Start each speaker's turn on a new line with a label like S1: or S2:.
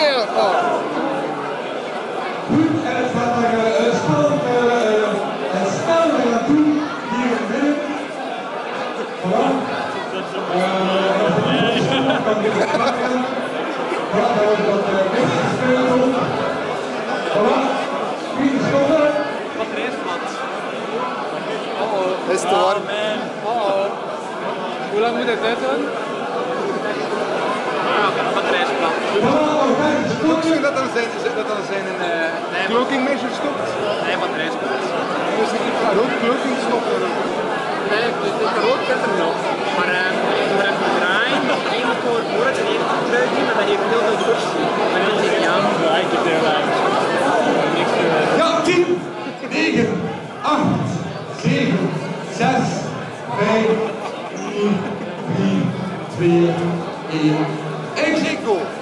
S1: Ja. Oh.
S2: Goed, en het gaat er spannend en snel naartoe hier in het midden. Voilà. Kan dit pakken. Voilà, dan wordt dat niks gespeeld ook. Voilà. 4 seconden.
S3: Wat er is, wat?
S1: Is te warm.
S3: Hoe lang moet het uit doen? Ja, wat er is, plat.
S2: Voilà, nog 5 seconden.
S1: Dat dan zijn cloaking measure stopt.
S3: Nee, wat er is, plat.
S1: Dus ik ga ook cloaking stoppen.
S3: Nee, ik rood zit er nog. Maar door even draaien, even voor het en even terugdraaien, en dan heeft heel veel push. Maar dan zeg ik ja. Ja, ik heb er niks.
S2: Ja, 10, 9, 8, 7, 6, 5, 4, 3, 2, 1. Exit goal.